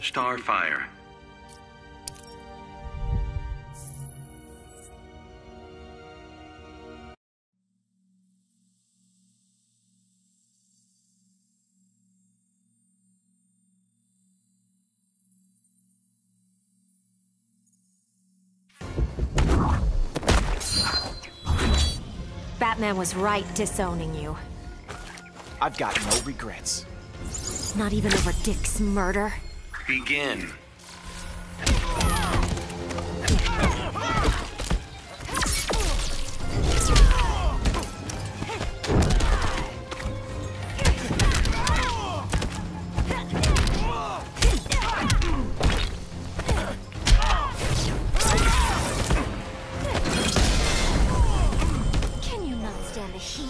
Starfire. Batman was right disowning you. I've got no regrets. Not even over Dick's murder. Begin. Can you not stand the heat?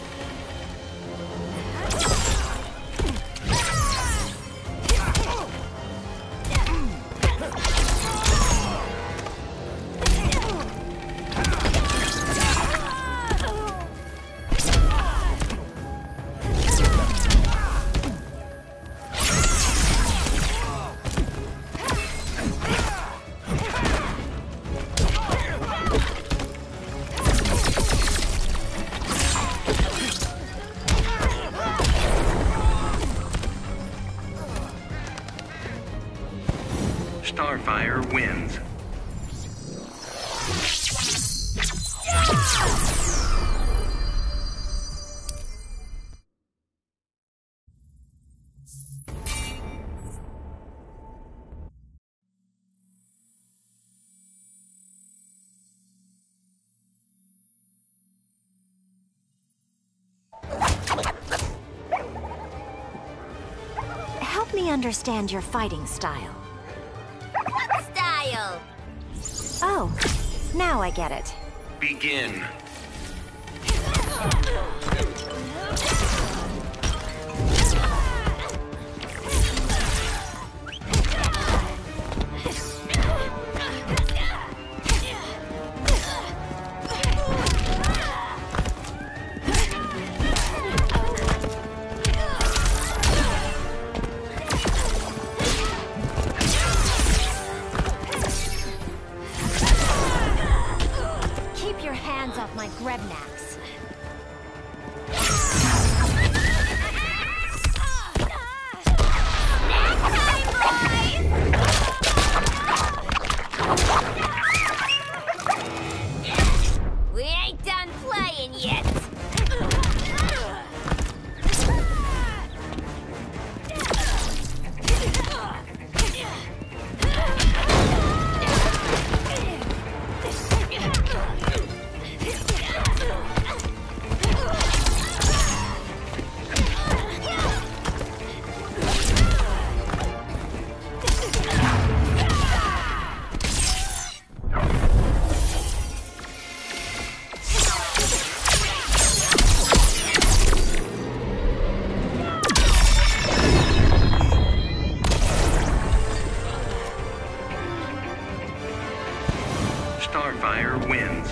Starfire wins. Help me understand your fighting style. Style. Oh, now I get it. Begin. Keep your hands off my Grebnax. We ain't done playing yet. Starfire wins.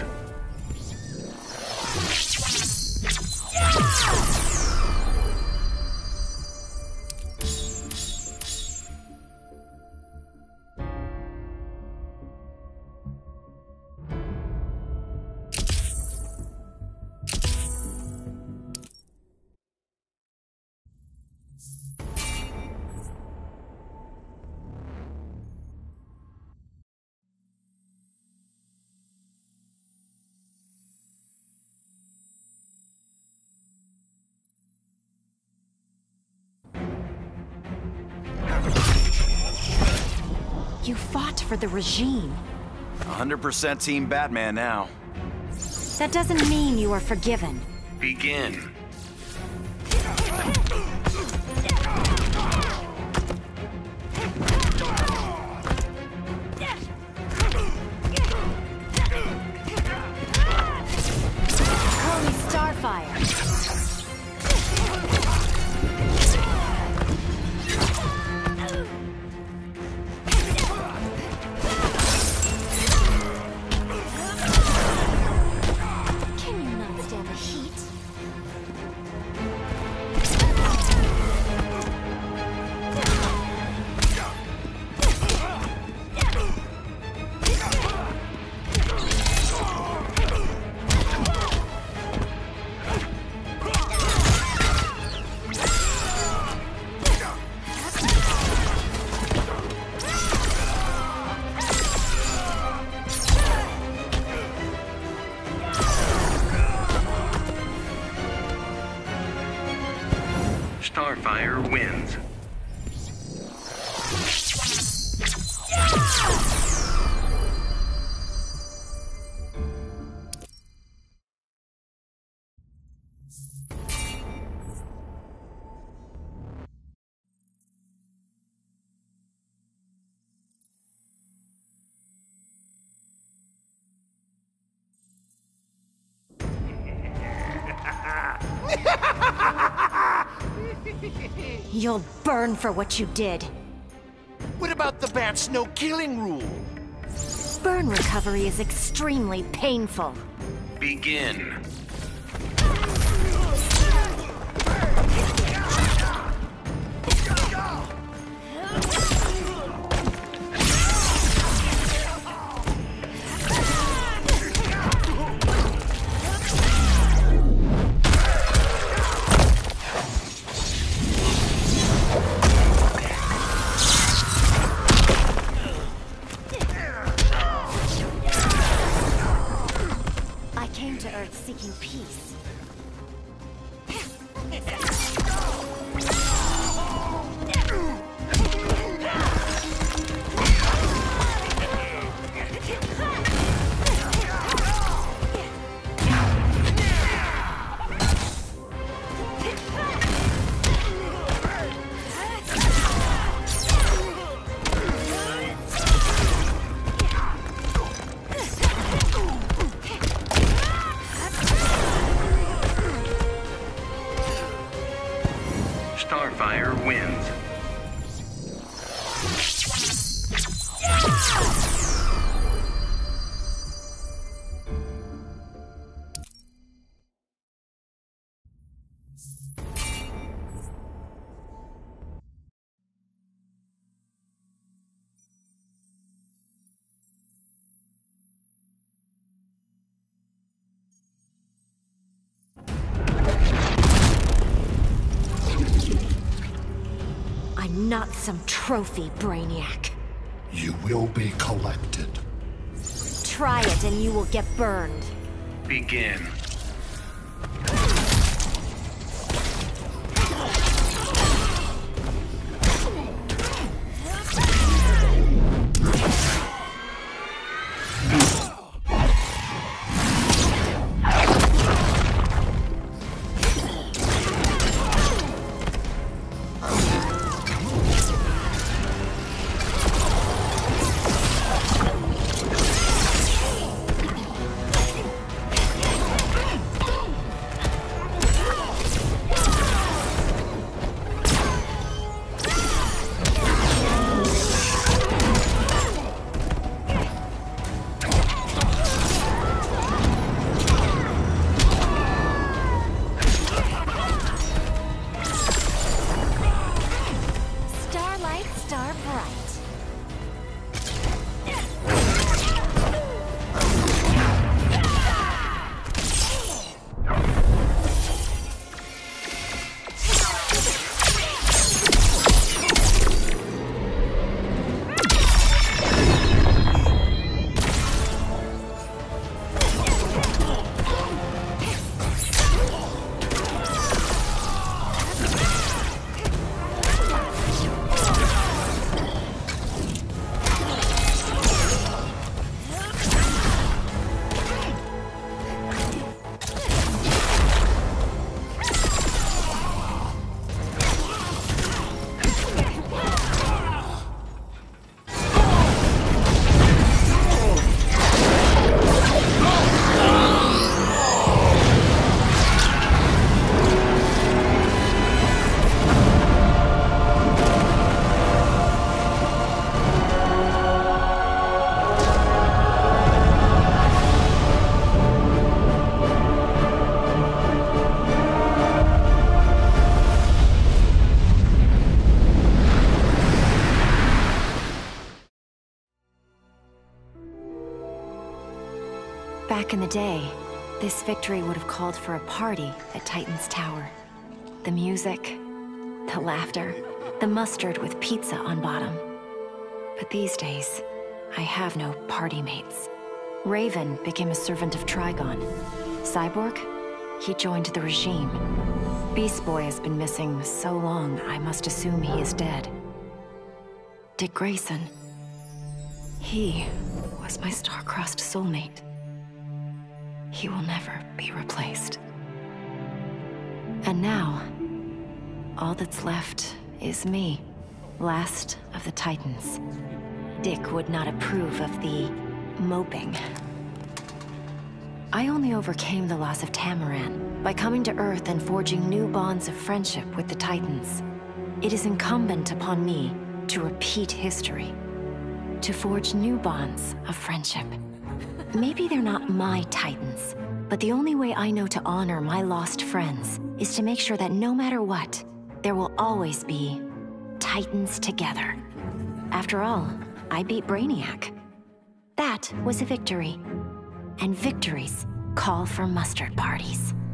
You fought for the regime. 100% Team Batman now. That doesn't mean you are forgiven. Begin. Call me Starfire. Can you not stand the heat? Starfire wins. You'll burn for what you did. What about the bat's no-killing rule? Burn recovery is extremely painful. Begin. Seeking peace. Starfire wins. I'm not some trophy, Brainiac. You will be collected. Try it and you will get burned. Begin. Back in the day, this victory would have called for a party at Titan's Tower. The music, the laughter, the mustard with pizza on bottom. But these days, I have no party mates. Raven became a servant of Trigon. Cyborg, he joined the regime. Beast Boy has been missing so long, I must assume he is dead. Dick Grayson. He was my star-crossed soulmate. He will never be replaced. And now, all that's left is me, last of the Titans. Dick would not approve of the moping. I only overcame the loss of Tamaran by coming to Earth and forging new bonds of friendship with the Titans. It is incumbent upon me to repeat history, to forge new bonds of friendship. Maybe they're not my Titans, but the only way I know to honor my lost friends is to make sure that no matter what, there will always be Titans together. After all, I beat Brainiac. That was a victory. And victories call for mustard parties.